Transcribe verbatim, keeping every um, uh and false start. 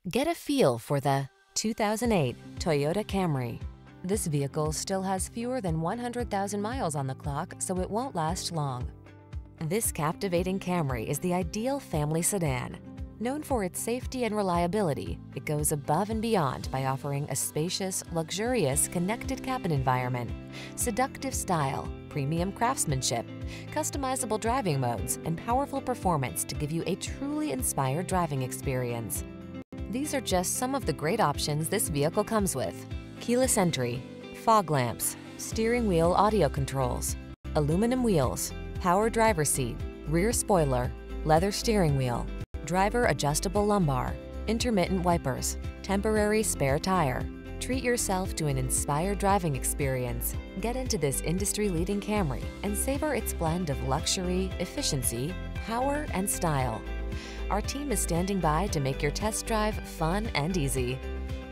Get a feel for the two thousand eight Toyota Camry. This vehicle still has fewer than one hundred thousand miles on the clock, so it won't last long. This captivating Camry is the ideal family sedan. Known for its safety and reliability, it goes above and beyond by offering a spacious, luxurious, connected cabin environment, seductive style, premium craftsmanship, customizable driving modes, and powerful performance to give you a truly inspired driving experience. These are just some of the great options this vehicle comes with: keyless entry, fog lamps, steering wheel audio controls, aluminum wheels, power driver seat, rear spoiler, leather steering wheel, driver adjustable lumbar, intermittent wipers, temporary spare tire. Treat yourself to an inspired driving experience. Get into this industry-leading Camry and savor its blend of luxury, efficiency, power, and style. Our team is standing by to make your test drive fun and easy.